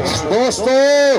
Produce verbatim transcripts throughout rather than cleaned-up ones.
دوستو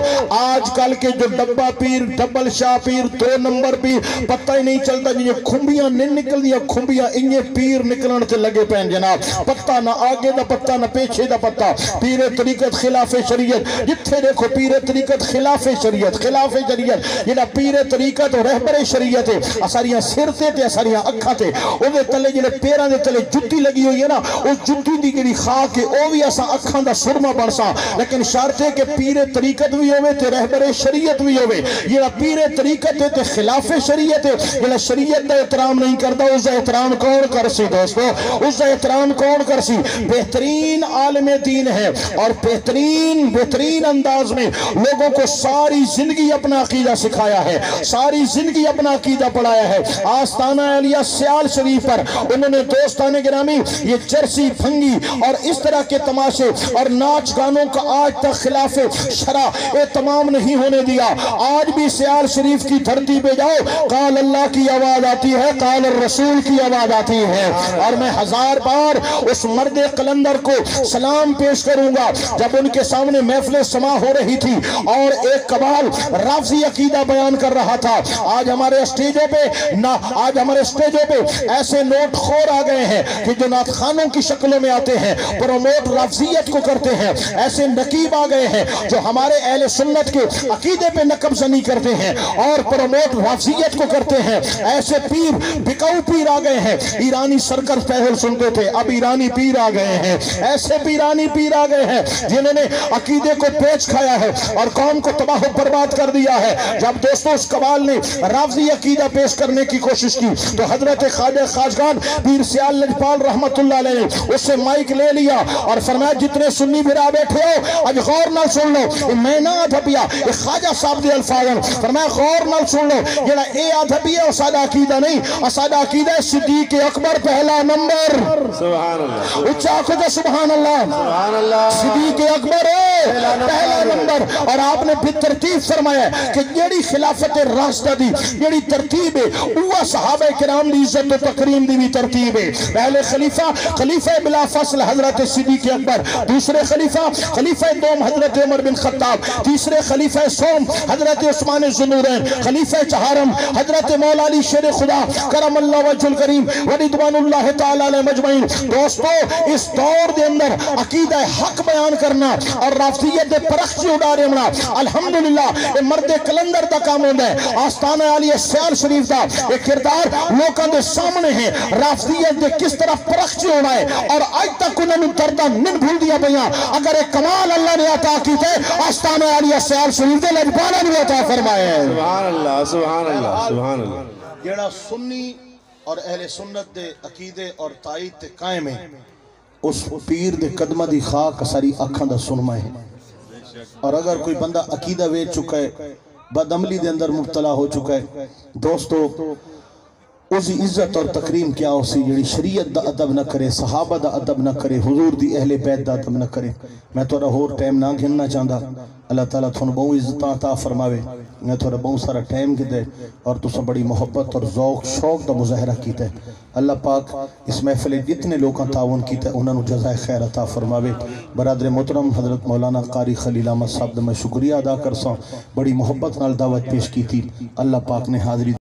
آج کل کے جو ڈبا پیر ڈبل شاہ پیر دو نمبر پیر پتہ ہی نہیں چلتا جی کھمبیاں نہیں نکل دیا کھمبیاں انہیں پیر نکلن تے لگے پہن جناب پتہ نہ آگے دا پتہ نہ پیچھے دا پتہ پیر طریقت خلاف شریعت جتھے دیکھو پیر طریقت خلاف شریعت خلاف شریعت جنہ پیر طریقت اور رہبر شریعت ہے اساریاں سر تے تے اساریاں اکھاں تے اوے تلے جڑے پیراں دے تلے جُتی لگی ہوئی ہے نا اس جُتی دی جڑی خاک ہے او وی اساں اکھاں دا سرما بنسا لیکن شرط ہے کہ پیر طریقت بھی ہوے تے رہبر شریعت بھی ہوے یہ پیر طریقت تے خلاف شریعت ہے جڑا شریعت دا احترام نہیں کردا اس دا احترام کون کر سی دوستو اس دا احترام کون کر سی بہترین عالم دین ہے اور بہترین بہترین انداز میں لوگوں کو ساری زندگی اپنا عقیدہ سکھایا ہے ساری زندگی اپنا عقیدہ پڑھایا ہے آستانہ علیہ سیال شریف پر انہوں نے دوستان گرامی یہ چرسی پھنگی اور اس طرح کے تماشے اور ناچ گانوں کا آج تک خلاف شرع اے تمام نہیں ہونے دیا آج بھی سیال شریف کی دھرتی پہ جاؤ قال اللہ کی آواز آتی ہے قال الرسول کی آواز آتی ہے اور میں ہزار بار اس مرد قلندر کو سلام پیش کروں گا جب ان کے سامنے محفل سما ہو رہی تھی اور ایک قبال رافضی عقیدہ بیان کر رہا تھا آج ہمارے اسٹیجوں پہ نہ آج ہمارے اسٹیجوں پہ ایسے نوٹ خور آ گئے ہیں کہ جو نعت خانوں کی شکلوں میں آتے ہیں پروموٹ رافضیت کو کرتے ہیں ایسے نقیب آ گئے ہیں جو ہمارے اہل سنت کے عقیدے پہ نقب زنی کرتے ہیں اور پروموٹ رافضیت کو کرتے ہیں ایسے پیر بکاؤ پیر آ گئے ہیں ایرانی سرکر پہل سنتے تھے اب ایرانی پیر آ گئے ہیں ایسے پیرانی پیر آ گئے ہیں جنہوں نے عقیدے کو پیچ کھایا ہے اور قوم کو تباہ و برباد کر دیا ہے جب دوستوں اس قبال نے رافضی عقیدہ پیش کرنے کی کوشش کی تو حضرت خواجہ خواجگان پیر سیال لجپال رحمت اللہ علیہ نے اس سے مائک لے لیا اور فرمایا جتنے سنی بھرا بیٹھے ہو اج غور نہ سن لو میں نہ آدھبیا یہ خواجہ صاحب دے الفاظن فرمایا غور نہ سن لو جڑا اے آدھبیا ہے سادہ عقیدہ نہیں اسادہ عقیدہ ہے صدیق اکبر پہلا نمبر سبحان اللہ اچھا آنکھوں جو سبحان اللہ سبحان اللہ صدیق اکبر ہے پہلا نمبر اور آپ نے بھی ترتیب فرمایا ہے کہ جیڑی خلافت راستہ دی جیڑی ترتیب ہے وہ صحابہ کرام دی عزت و تکریم دی بھی ترتیب ہے پہلے خلیفہ خلیفہ بلا فصل حضرت صدیق اکبر دوسرے خلیفہ خلیفہ دوم حضرت عمر بن خطاب تیسرے خلیفہ سوم حضرت عثمان ذوالنورین خلیفہ چہارم حضرت مولا علی شیر خدا کرم اللہ وجہ الکریم ورضوان اللہ تعالی علیہ مجمعین دوستو اس دور دے اندر عقیدہ حق بیان کرنا اور رافضیت دے پرخچی اڑارے ہونا الحمدللہ یہ مرد کلندر دا کام ہوندہ ہے آستانہ علی سیال شریف دا یہ کردار لوکاں دے سامنے ہیں رافضیت دے کس طرح پرخچی ہونا ہے اور آج تک انہوں نے دردہ نن بھول دیا بیاں اگر ایک کمال اللہ نے عطا کی تھے آستانہ علی سیال شریف دے لجبالا نے عطا فرمائے سبحان اللہ سبحان اللہ سبحان اللہ جیڑا سنی اور اہل سنت دے عقیدے اور تائید تے قائم ہے اس پیر دے قدمہ دی خاک ساری اکھاں دا سنما ہے اور اگر کوئی بندہ عقیدہ ویچ چکا ہے بدعملی دے اندر مبتلا ہو چکا ہے دوستو اسی عزت اور تکریم کیا اسی جڑی شریعت دا ادب نہ کرے صحابہ دا ادب نہ کرے حضور دی اہل بیت دا ادب نہ کرے میں تھوڑا ہور ٹائم نہ گھننا چاہتا اللہ تعالیٰ تھوڑا بہت عزت عطا فرماوے میں تھوڑا بہت سارا ٹائم کی دے اور تسا بڑی محبت اور ذوق شوق دا مظاہرہ کیتا ہے اللہ پاک اس محفل جتنے لوگاں تعاون کیتا ہے انہوں نے جزائے خیر عطا فرماوے برادر محترم حضرت مولانا قاری خلیل احمد صاحب دا میں شکریہ ادا کرساں بڑی محبت نال دعوت پیش کی تھی اللہ پاک نے حاضری